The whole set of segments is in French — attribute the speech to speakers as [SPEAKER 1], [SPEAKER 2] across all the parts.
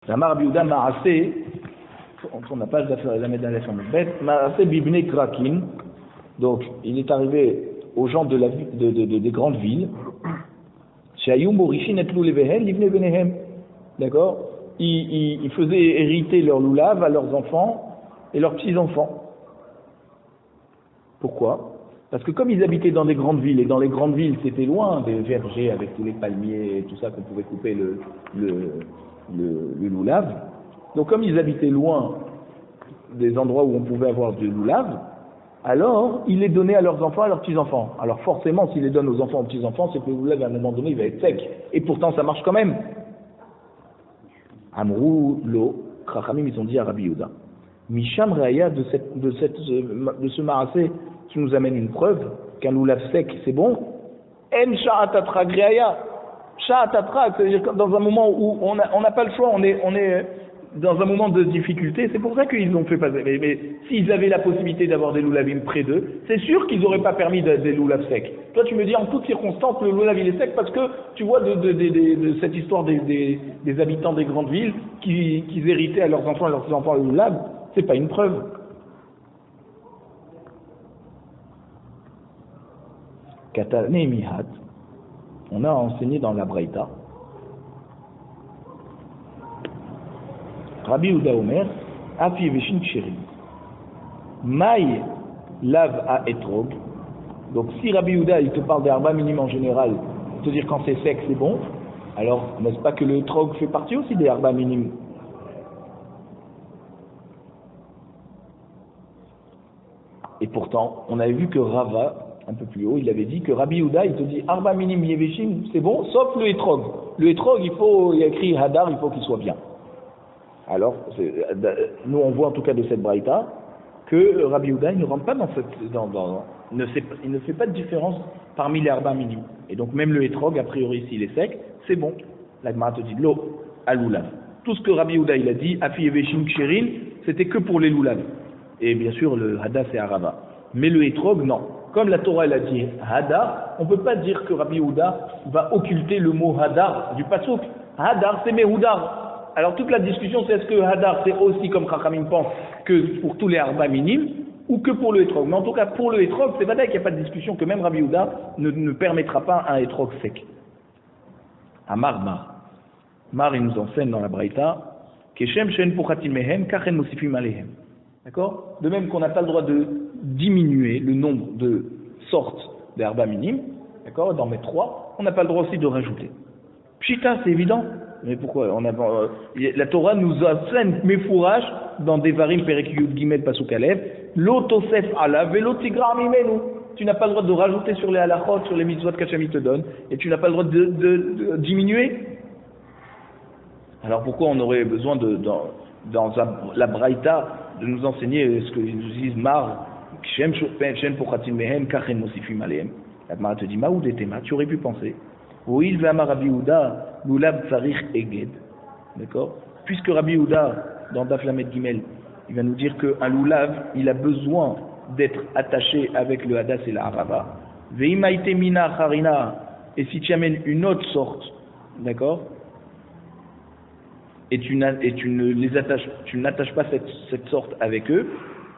[SPEAKER 1] Amar Rabbi Yehuda Ma'aseh, on n'a pas la mettre dans la chambre bête, Ma'aseh bibne krakin, donc il est arrivé aux gens de des grandes villes, Shayum Borishin et Loulevehen, Livne Benehem, d'accord, ils faisaient hériter leurs loulaves à leurs enfants et leurs petits-enfants. Pourquoi? Parce que comme ils habitaient dans des grandes villes, et dans les grandes villes c'était loin des vergers avec tous les palmiers et tout ça qu'on pouvait couper le loulave, donc comme ils habitaient loin des endroits où on pouvait avoir du loulave, alors ils les donnaient à leurs enfants, à leurs petits-enfants. Alors forcément, s'ils les donnent aux enfants, aux petits-enfants, c'est que le loulave à un moment donné il va être sec. Et pourtant ça marche quand même. Amrou lo, Krachamim ils ont dit à Rabbi Yehuda, Misham Raya de ce marassé qui nous amène une preuve qu'un loulav sec c'est bon. En sha'atatra griaya. Sha'atatra, c'est-à-dire que dans un moment où on n'a pas le choix, on est dans un moment de difficulté, c'est pour ça qu'ils l'ont fait passer. Mais s'ils avaient la possibilité d'avoir des loulavim près d'eux, c'est sûr qu'ils n'auraient pas permis des loulavs secs. Toi tu me dis en toutes circonstances le loulav il est sec parce que tu vois de cette histoire des habitants des grandes villes qui héritaient à leurs enfants et leurs petits-enfants le loulav, c'est pas une preuve. Katane mihat, on a enseigné dans la Braïta. Rabbi Yehuda Omer, Afi Veshin Ksherim. Maï lave à etrog. Donc si Rabbi Yehuda il te parle des arba minim en général, te dire quand c'est sec c'est bon, alors n'est-ce pas que le etrog fait partie aussi des arba minim? Et pourtant, on avait vu que Rava, un peu plus haut, il avait dit que Rabbi Yehuda, il te dit arba minim yeveshim, c'est bon, sauf le etrog. Le etrog, il y a écrit hadar, il faut qu'il soit bien. Alors, nous on voit en tout cas de cette braïta que Rabbi Yehuda il ne rentre pas il ne fait pas de différence parmi les arba minim. Et donc même le etrog, a priori s'il est sec, c'est bon. La Gemara te dit l'eau à loulav. Tout ce que Rabbi Yehuda il a dit, afi yeveshim ksherin, c'était que pour les loulav. Et bien sûr le hada c'est arava. Mais le etrog non. Comme la Torah elle a dit hada, on ne peut pas dire que Rabbi Yehuda va occulter le mot hadar du pasuk. Hadar c'est mehudar. Alors toute la discussion c'est est-ce que hadar c'est aussi comme Chachamim pense que pour tous les arba minimes ou que pour le etrog. Mais en tout cas pour le etrog c'est vrai qu'il n'y a pas de discussion que même Rabbi Yehuda ne permettra pas un etrog sec. Amar Mar il nous enseigne dans la Braïta Keshem shen puchatim mehem kachen musifim alehem. D'accord? De même qu'on n'a pas le droit de diminuer le nombre de sortes d'arba minimes, d'accord? D'en mettre 3, on n'a pas le droit aussi de rajouter. Pshita, c'est évident. Mais pourquoi? La Torah nous enseigne mefourach dans Devarim Perek Yud Gimel Pasuk Aleph, lo tosef ala velo tigra mimenu. Tu n'as pas le droit de rajouter sur les halachot, sur les mitzvot qu'Hachem te donne, et tu n'as pas le droit de diminuer. Alors pourquoi on aurait besoin dans la Braïta de nous enseigner ce que nous disent Mar, Shem Shen Pochatim Mehem, Kachen Mosifim Alehem. La Gemara te dit, Maoud et Tema, tu aurais pu penser. Oil ve'amar Rabbi Yehuda, Lulav Tsarich Eged. D'accord? Puisque Rabbi Yehuda, dans Daf Lamed Gimel, il va nous dire qu'un Lulav, il a besoin d'être attaché avec le Hadas et la Harava. Ve'imaite Mina Harina, et si tu amènes une autre sorte, d'accord? Et tu n'attaches pas cette sorte avec eux.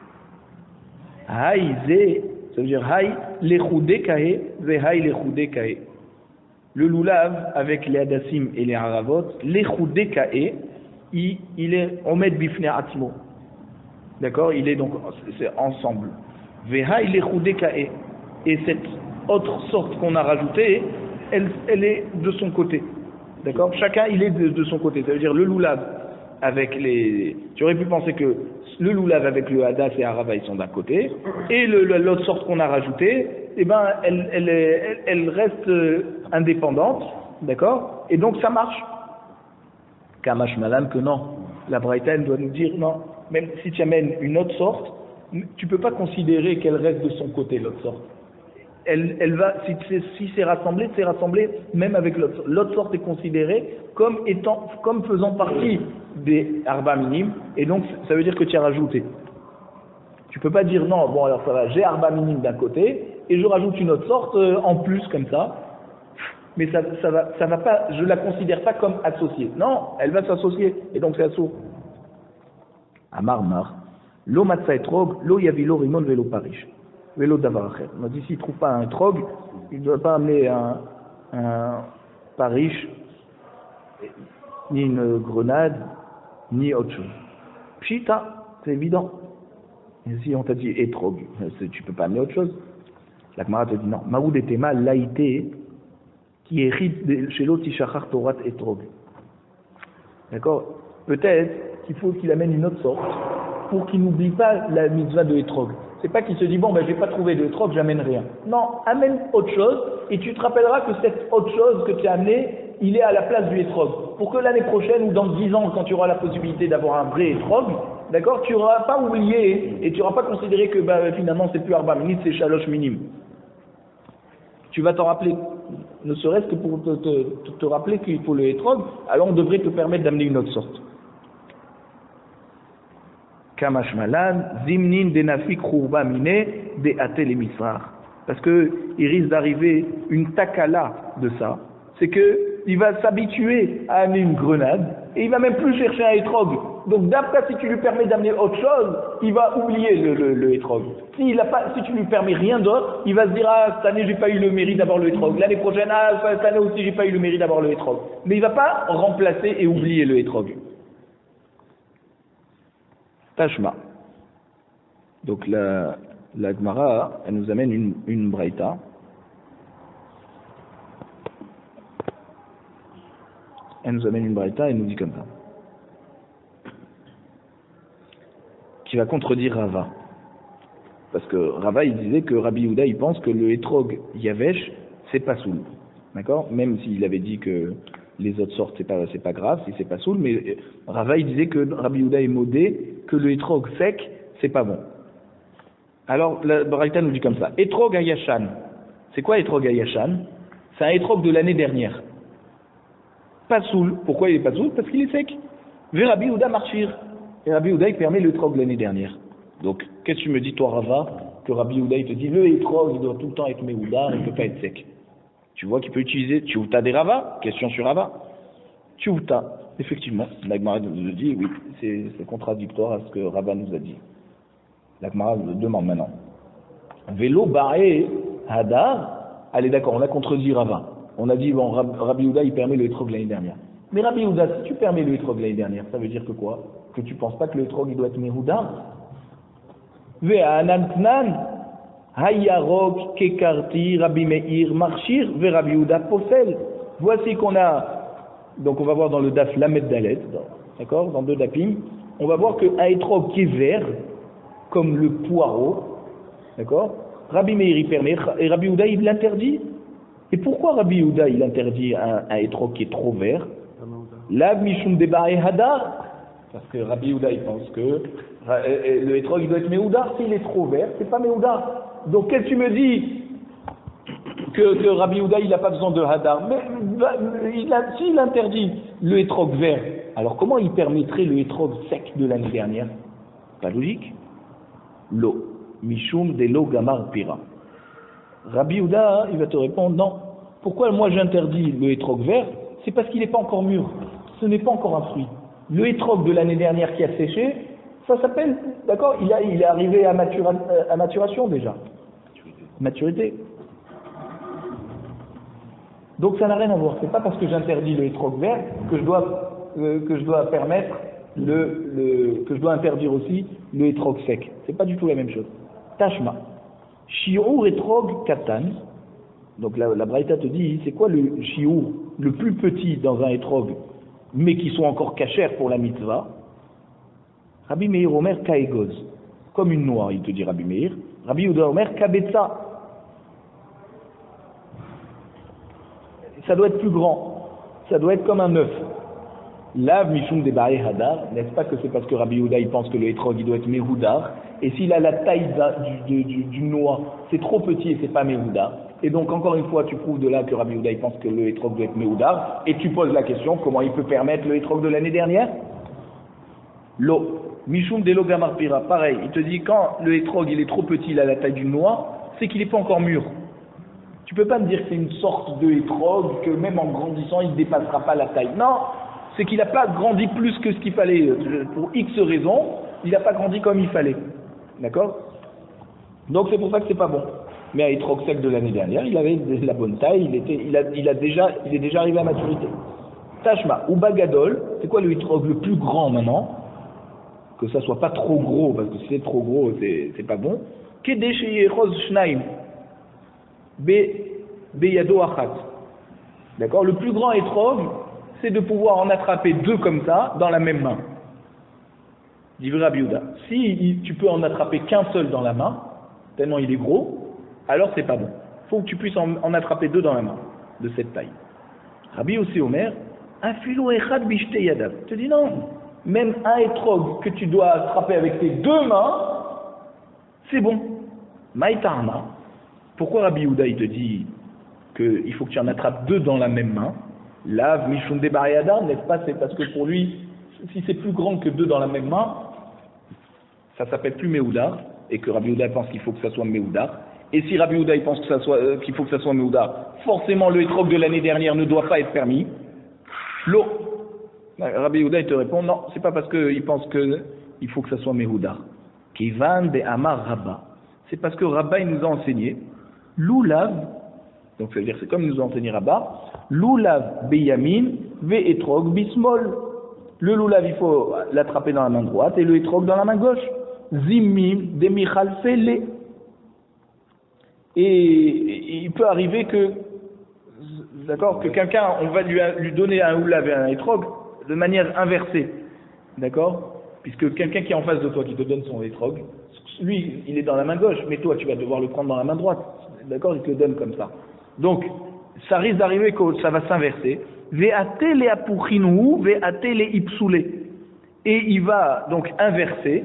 [SPEAKER 1] Haï zé, ça veut dire haï lechoudé kaé, zé haï lechoudé kaé. Le loulav avec les hadassim et les haravot, lechoudé kaé, il est omed bifne atmo. D'accord? Il est donc c'est ensemble. Vé haï lechoudé kaé. Et cette autre sorte qu'on a rajoutée, elle est de son côté. D'accord? Chacun il est de son côté. Ça veut dire le loulav avec les. Tu aurais pu penser que le loulav avec le hadas et harava ils sont d'un côté, et l'autre sorte qu'on a rajoutée, eh ben elle reste indépendante, d'accord? Et donc ça marche. Kamash malam que non. La Braïta elle doit nous dire non. Même si tu amènes une autre sorte, tu peux pas considérer qu'elle reste de son côté l'autre sorte. Elle va, si c'est rassemblé même avec l'autre. L'autre sorte est considérée comme faisant partie des arba minimes, et donc ça veut dire que tu as rajouté. Tu peux pas dire non, bon alors ça va, j'ai arba minime d'un côté, et je rajoute une autre sorte en plus comme ça. mais ça va pas, je la considère pas comme associée. Non, elle va s'associer, et donc c'est assaut. Amar Mar, lo matza etrog, lo yavilo rimon velo parish, velo davar acher. On a dit s'il trouve pas un etrog, il ne doit pas amener un parish, ni une grenade, ni autre chose. Pshita, c'est évident. Et si on t'a dit etrog, tu peux pas amener autre chose. La Gemara te dit non. Maoud etema laïté qui hérite chez l'autre Tishachar Torat etrog. D'accord. Peut-être qu'il faut qu'il amène une autre sorte pour qu'il n'oublie pas la mitzvah de etrog. C'est pas qu'il se dit bon ben je vais pas trouver de etrog, j'amène rien. Non, amène autre chose et tu te rappelleras que cette autre chose que tu as amenée, il est à la place du etrog. Pour que l'année prochaine ou dans 10 ans, quand tu auras la possibilité d'avoir un vrai etrog, d'accord, tu n'auras pas oublié et tu n'auras pas considéré que finalement c'est plus arba minutes, c'est chaloche minime. Tu vas t'en rappeler, ne serait-ce que pour te rappeler qu'il faut le etrog, alors on devrait te permettre d'amener une autre sorte. Kamash malan, zimnin denafik khurba mine de atel emisrar. Parce que il risque d'arriver une takala de ça. C'est que il va s'habituer à amener une grenade et il va même plus chercher un etrog. Donc d'après, si tu lui permets d'amener autre chose, il va oublier le etrog. Si tu lui permets rien d'autre, il va se dire ah cette année j'ai pas eu le mérite d'avoir le etrog. L'année prochaine cette année aussi j'ai pas eu le mérite d'avoir le etrog. Mais il va pas remplacer et oublier le etrog. Tashma. Donc la Gemara, elle nous amène une braïta. Elle nous amène une braïta et nous dit comme ça. Qui va contredire Rava. Parce que Rava, il disait que Rabbi Yehuda, il pense que le etrog yavesh, c'est pas soul. D'accord? Même s'il avait dit que les autres sortes, c'est pas grave, si c'est pas soul, mais Rava, il disait que Rabbi Yehuda est modé, que le etrog sec, c'est pas bon. Alors, la braïta nous dit comme ça. Etrog ayashan. C'est quoi etrog ayashan? C'est un etrog de l'année dernière. Pas soul. Pourquoi il est pas soul? Parce qu'il est sec. Ve Rabbi Yehuda marchir. Et Rabbi Yehuda, il permet le etrog de l'année dernière. Donc, qu'est-ce que tu me dis, toi, Rava, que Rabbi Yehuda, il te dit, le etrog, il doit tout le temps être méhoudar, il ne peut pas être sec. Tu vois qu'il peut utiliser Tchouta des Rava? Question sur Rava. Tchouta. Effectivement, la Gemara nous dit, oui, c'est contradictoire à ce que Rava nous a dit. La Gemara nous demande maintenant. Vélo barré hadar. Allez, d'accord, on a contredit Rava. On a dit, bon, Rabbi Yehuda, il permet le etrog l'année dernière. Mais Rabbi Yehuda, si tu permets le etrog l'année dernière, ça veut dire que quoi? Que tu ne penses pas que le etrog, il doit être méhoudar? Ve'anantnan, hayarok, kekarti, Rabbi Meir, marchir, ve Rabbi Yehuda, posel. Voici qu'on a, donc on va voir dans le daf Lamed Dalet, d'accord, dans 2 dapim, on va voir qu'un etrog qui est vert, comme le poireau, d'accord, Rabbi Meir, il permet, et Rabbi Yehuda, il l'interdit. Et pourquoi Rabbi Yehuda, il interdit un etrog qui est trop vert? Lav mishum debae hadar. Parce que Rabbi Yehuda, il pense que le etrog, il doit être méhoudar. S'il est trop vert, c'est pas méhoudar. Donc, qu'est-ce que tu me dis que Rabbi Yehuda, il n'a pas besoin de hadar? Mais s'il interdit le etrog vert, alors comment il permettrait le etrog sec de l'année dernière? Pas logique. L'eau. Mishum de l'eau gamar pira. Rabbi Yehuda, il va te répondre non. Pourquoi moi j'interdis le etrog vert? C'est parce qu'il n'est pas encore mûr. Ce n'est pas encore un fruit. Le etrog de l'année dernière qui a séché, ça s'appelle, d'accord, il est arrivé à maturation déjà. Maturité. Donc ça n'a rien à voir. C'est pas parce que j'interdis le etrog vert que je dois permettre que je dois interdire aussi le etrog sec. C'est pas du tout la même chose. Tashma. Shiur etrog katan. Donc la braïta te dit, c'est quoi le shiur, le plus petit dans un etrog, mais qui sont encore cachers pour la mitzvah? Rabbi Meir Omer kaegoz, comme une noix, il te dit Rabbi Meir. Rabbi Yehuda Omer kabetza. Ça doit être plus grand, ça doit être comme un œuf. Lav mishum debae hadar, n'est-ce pas que c'est parce que Rabbi Yehuda il pense que le etrog il doit être méhoudar, et s'il a la taille d'une noix, c'est trop petit et c'est pas méhoudar. Et donc encore une fois tu prouves de là que Rabbi Yehuda il pense que le etrog doit être méhoudar, et tu poses la question, comment il peut permettre le etrog de l'année dernière? L'eau, mishum de l'eau gamar pira, pareil, il te dit quand le etrog il est trop petit, il a la taille d'une noix, c'est qu'il n'est pas encore mûr. Tu peux pas me dire que c'est une sorte de hétrog, que même en grandissant, il ne dépassera pas la taille. Non, c'est qu'il n'a pas grandi plus que ce qu'il fallait. Pour X raisons, il n'a pas grandi comme il fallait. D'accord? Donc c'est pour ça que c'est pas bon. Mais à hétrog sec de l'année dernière, il avait la bonne taille, il est déjà arrivé à maturité. Tashma, ou bagadol, c'est quoi le hétrog le plus grand maintenant? Que ça soit pas trop gros, parce que si c'est trop gros, c'est pas bon. Kedesh yeroz shnaim, beyado achat. D'accord? Le plus grand hétrog, c'est de pouvoir en attraper deux comme ça, dans la même main. Dit Rabbi Yehuda. Si tu peux en attraper qu'un seul dans la main, tellement il est gros, alors c'est pas bon. Il faut que tu puisses en attraper deux dans la main, de cette taille. Rabbi aussi Omer, un filo echad bishte yadav. Je te dis non, même un hétrog que tu dois attraper avec tes deux mains, c'est bon. Maïtarna. Pourquoi Rabbi Yehuda il te dit qu'il faut que tu en attrapes deux dans la même main? Lav mishum de bariada, n'est-ce pas? C'est parce que pour lui, si c'est plus grand que deux dans la même main, ça s'appelle plus Meoudar, et que Rabbi Yehuda pense qu'il faut que ça soit Meoudar. Et si Rabbi Yehuda il pense que qu'il faut que ça soit Meoudar, forcément le hétrog de l'année dernière ne doit pas être permis. L'eau. Rabbi Yehuda il te répond non, c'est pas parce qu'il pense qu'il faut que ça soit Meoudar. Kivan de Amar Rabba. C'est parce que Rabba il nous a enseigné l'oulav, donc ça veut dire c'est comme nous a enseigné Rabba, l'oulav beyamin ve etrog bismol. Le loulav il faut l'attraper dans la main droite et le etrog dans la main gauche. Zimim de michal fele. Et il peut arriver que, d'accord, que quelqu'un, on va lui donner un oulav et un etrog de manière inversée, d'accord, puisque quelqu'un qui est en face de toi qui te donne son etrog, lui il est dans la main gauche, mais toi tu vas devoir le prendre dans la main droite, d'accord, il te le donne comme ça. Donc ça risque d'arriver que ça va s'inverser. Ve'ate le apuchinu, ve'ate le ipsule. Et il va donc inverser.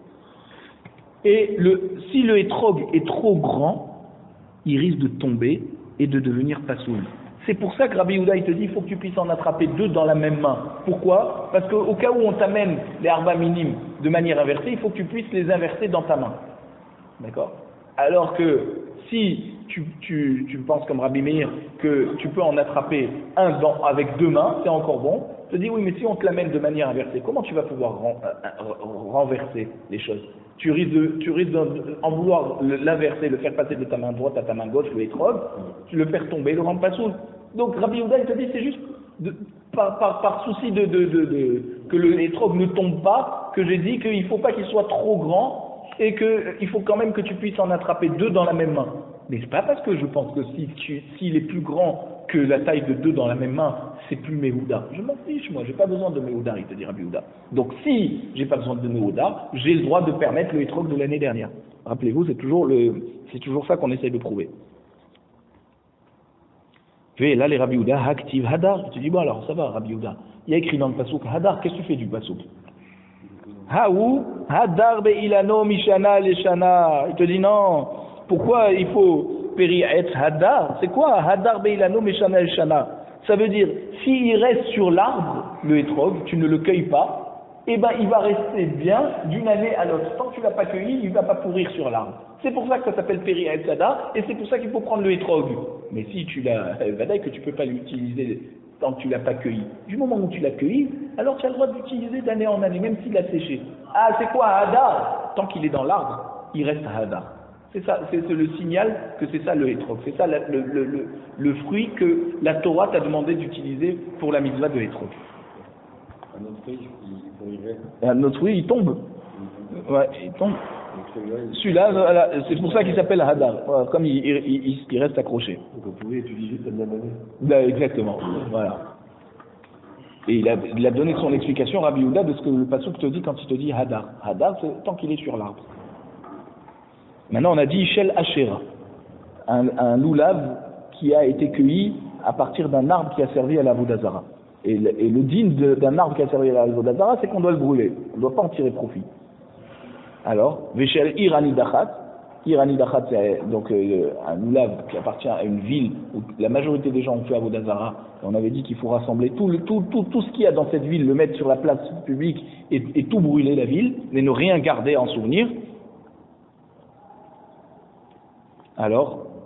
[SPEAKER 1] Et si le etrog est trop grand, il risque de tomber et de devenir pasoul. C'est pour ça que Rabbi Yehuda il te dit il faut que tu puisses en attraper deux dans la même main. Pourquoi? Parce qu'au cas où on t'amène les arba minimes de manière inversée, il faut que tu puisses les inverser dans ta main. D'accord? Alors que si tu penses comme Rabbi Meir que tu peux en attraper un avec deux mains, c'est encore bon. Je te dis oui, mais si on te l'amène de manière inversée, comment tu vas pouvoir renverser les choses? Tu risques en vouloir l'inverser, le faire passer de ta main droite à ta main gauche, le hétrog, tu le faire tomber, le rendre pas sourd. Donc Rabbi Yehuda il te dit c'est juste par souci que le hétrog ne tombe pas, que j'ai dit qu'il ne faut pas qu'il soit trop grand et qu'il faut quand même que tu puisses en attraper deux dans la même main. Mais c'est pas parce que je pense que s'il est plus grand que la taille de deux dans la même main, c'est plus Meouda. Je m'en fiche, moi, j'ai pas besoin de Meouda, il te dit Rabbi Yehuda. Donc si j'ai pas besoin de Meouda, j'ai le droit de permettre le hétrog de l'année dernière. Rappelez-vous, c'est toujours ça qu'on essaie de prouver. Et là, les Rabbi Yehuda, active Hadar. Tu dis, bon alors, ça va, Rabbi Yehuda. Il y a écrit dans le Passouk, Hadar, qu'est-ce que tu fais du Passouk? Haou, Hadar be'ilano mishana leshana. Il te dit non. Pourquoi il faut Peri'et Hadar? C'est quoi Hadar be'ilano mishana leshana? Ça veut dire, s'il reste sur l'arbre, le hétrog, tu ne le cueilles pas, eh ben il va rester bien d'une année à l'autre. Tant que tu ne l'as pas cueilli, il ne va pas pourrir sur l'arbre. C'est pour ça que ça s'appelle Peri'et Hadar, et c'est pour ça qu'il faut prendre le hétrog. Mais si tu l'as, vadaï que tu ne peux pas l'utiliser tant que tu ne l'as pas cueilli. Du moment où tu l'as cueilli, alors tu as le droit d'utiliser d'année en année, même s'il a séché. Ah, c'est quoi Hadar? Tant qu'il est dans l'arbre, il reste Hadar. C'est ça, c'est le signal que c'est ça le hétrog. C'est ça le fruit que la Torah t'a demandé d'utiliser pour la mitzvah de hétrog.
[SPEAKER 2] Un autre fruit, il pourrirait.
[SPEAKER 1] Un autre fruit, il tombe. Ouais, il tombe. Celui-là, c'est pour ça qu'il s'appelle Hadar. Voilà, comme il reste accroché.
[SPEAKER 2] Donc vous pouvez utiliser cette même année.
[SPEAKER 1] Ben, exactement. Voilà. Et il a donné son explication, Rabbi Yehuda, de ce que le passouk te dit quand il te dit Hadar. Hadar, c'est tant qu'il est sur l'arbre. Maintenant, on a dit Shel Asherah, un loulav qui a été cueilli à partir d'un arbre qui a servi à la Vodazara. Et le din d'un arbre qui a servi à la Vodazara, c'est qu'on doit le brûler. On ne doit pas en tirer profit. Alors, Veshel Irani Dachat, c'est donc un loulav qui appartient à une ville où la majorité des gens ont fait à Vodazara. On avait dit qu'il faut rassembler tout ce qu'il y a dans cette ville, le mettre sur la place publique et tout brûler la ville, mais ne rien garder en souvenir. Alors,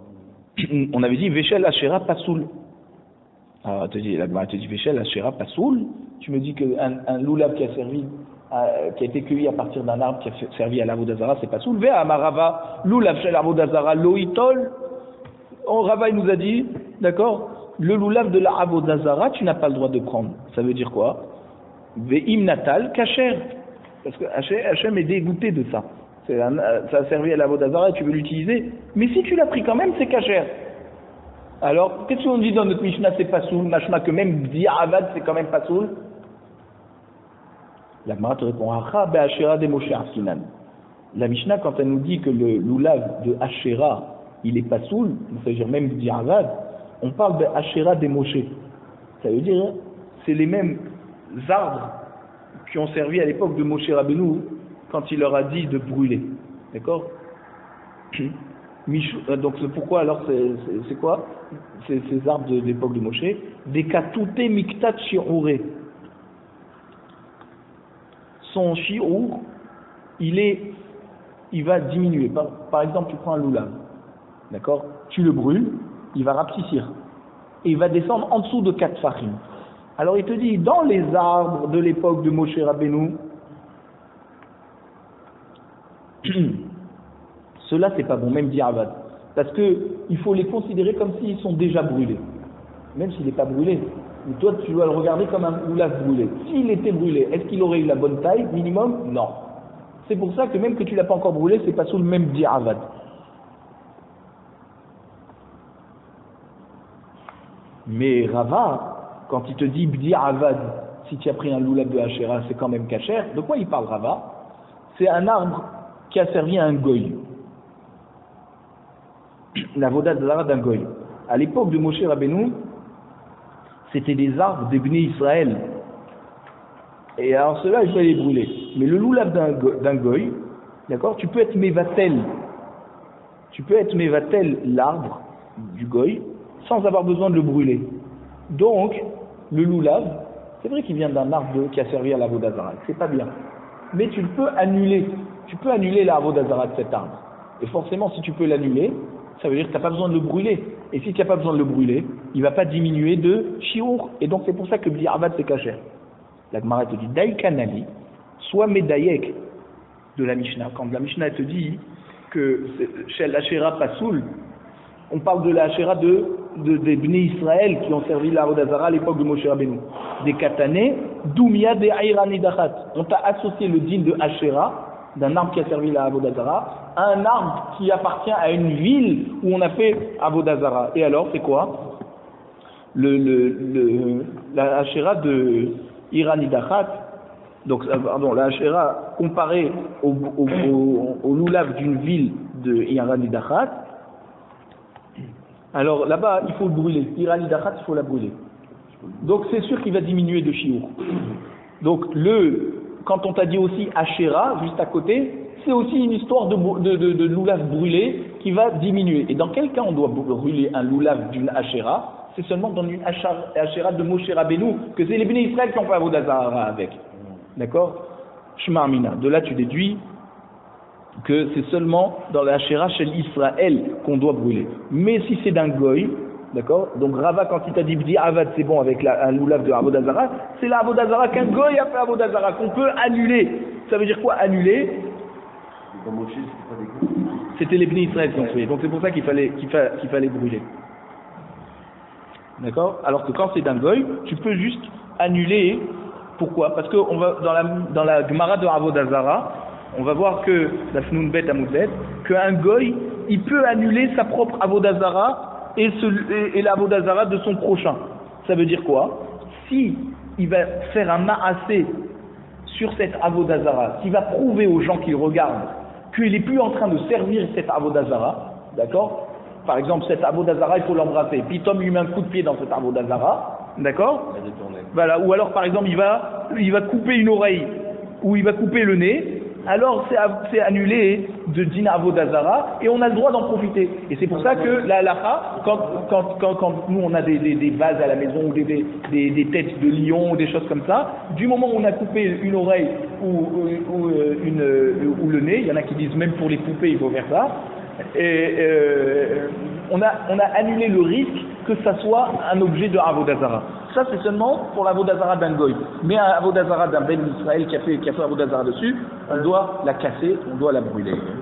[SPEAKER 1] on avait dit Veshel Ashera Pasoul. Alors, la Gemara te dit Veshel Ashera Pasoul. Tu me dis qu'un loulav qui a été cueilli à partir d'un arbre qui a servi à l'Avodazara, c'est pas soulevé. Amarava, loulav shel Avodazara, loitol. Rava, il nous a dit, d'accord, le loulav de l'Avodazara, tu n'as pas le droit de prendre. Ça veut dire quoi? Ve'im natal kasher. Parce que Hachem est dégoûté de ça. Ça a servi à l'Avodazara et tu veux l'utiliser. Mais si tu l'as pris quand même, c'est kasher. Alors, qu'est-ce qu'on dit dans notre Mishnah, c'est pas soul, machma que même di'avad, c'est quand même pas soul? La Gemara te répond, la Mishnah, quand elle nous dit que le loulav de Asherah, il est pas soul, ça veut dire même di'avad, on parle de Asherah des Moshe. Ça veut dire, c'est les mêmes arbres qui ont servi à l'époque de Moshe Rabbeinu quand il leur a dit de brûler. D'accord? Donc c'est pourquoi alors c'est quoi? Ces arbres de l'époque de Moshe, des katute miktat shi'uré. Son shi'ur, il va diminuer. Par exemple, tu prends un loulav, d'accord? Tu le brûles, il va rapetissir et il va descendre en dessous de 4 farim. Alors il te dit, dans les arbres de l'époque de Moshe Rabbeinu, cela c'est pas bon, même di'avad, parce que il faut les considérer comme s'ils sont déjà brûlés, même s'il n'est pas brûlé. Mais toi tu dois le regarder comme un loulav brûlé. S'il était brûlé, est-ce qu'il aurait eu la bonne taille minimum? Non. C'est pour ça que même que tu l'as pas encore brûlé, c'est pas sous le même di'avad. Mais Rava, quand il te dit di'avad, si tu as pris un loulav de Asherah, c'est quand même kasher. De quoi il parle Rava? C'est un arbre qui a servi à un goy. La Vodazara d'un goy. À l'époque de Moshe Rabbeinu, c'était des arbres des Bnei Israël. Et alors ceux-là, il fallait les brûler. Mais le loulav d'un goy, d'accord, tu peux être mévatel. Tu peux être mévatel l'arbre du goy sans avoir besoin de le brûler. Donc, le loulav, c'est vrai qu'il vient d'un arbre qui a servi à la Vodazara. C'est pas bien. Mais tu peux annuler. Tu peux annuler la Vodazara de cet arbre. Et forcément, si tu peux l'annuler, ça veut dire que tu n'as pas besoin de le brûler. Et si tu n'as pas besoin de le brûler, il ne va pas diminuer de shiur. Et donc c'est pour ça que bi'avad c'est kasher. La Gemara te dit Daïkanali, soit Medayek de la Mishnah. Quand la Mishnah te dit que chez l'Ashera Pasoul, on parle de l'Ashera des Bnei Israël qui ont servi la Vodazara à l'époque de Moshe Rabbeinu. Des Katané, Doumia des Ayranidachat. On t'a associé le din de Ashera, d'un arbre qui a servi la Avodazara, à un arbre qui appartient à une ville où on a fait Avodazara. Et alors, c'est quoi? La Ashera de Iranidachat, donc, pardon, la Ashera comparée au loulav d'une ville de Iranidachat. Alors, là-bas, il faut le brûler. Iranidachat, il faut la brûler. Donc, c'est sûr qu'il va diminuer de shiur. Donc, quand on t'a dit aussi Ashera, juste à côté, c'est aussi une histoire de loulav brûlé qui va diminuer. Et dans quel cas on doit brûler un loulav d'une Ashera? C'est seulement dans une Ashera de Moshe Rabbeinu, que c'est les Bnei Israël qui ont fait Avodazara avec. D'accord? Shema Amina. De là tu déduis que c'est seulement dans la Ashera chez Israël qu'on doit brûler. Mais si c'est d'un goy, d'accord? Donc Rava, quand il t'a dit Avad, c'est bon avec un loulav de Avodazara, c'est la Avodazara qu'un goy a fait Avodazara, qu'on peut annuler. Ça veut dire quoi annuler? C'était les Bnei Israël qui ont fait. Donc c'est pour ça qu'il fallait brûler. D'accord? Alors que quand c'est d'un goy, tu peux juste annuler. Pourquoi? Parce que on va dans la Gemara de Avodazara, on va voir que la Fnoun Bet Amoudlet, qu'un goy, il peut annuler sa propre Avodazara et la Avodazara de son prochain. Ça veut dire quoi? Si il va faire un ma'asé sur cette Avodazara, s'il va prouver aux gens qui le regardent qu'il n'est plus en train de servir cette Avodazara, d'accord? Par exemple, cette Avodazara, il faut l'embrasser. Puis Tom lui met un coup de pied dans cette Avodazara, d'accord? Voilà. Ou alors, par exemple, il va couper une oreille ou il va couper le nez. Alors c'est annulé de Dina Avodazara et on a le droit d'en profiter. Et c'est pour ça que la halakha, quand nous on a des vases à la maison ou des têtes de lion ou des choses comme ça, du moment où on a coupé une oreille ou le nez, il y en a qui disent même pour les poupées il faut faire ça, on a annulé le risque que ça soit un objet de Avodazara. Ça, c'est seulement pour l'Avodazara d'un goy. Mais un Avodazara d'un Ben Israël qui a fait Avodazara dessus, on doit la casser, on doit la brûler.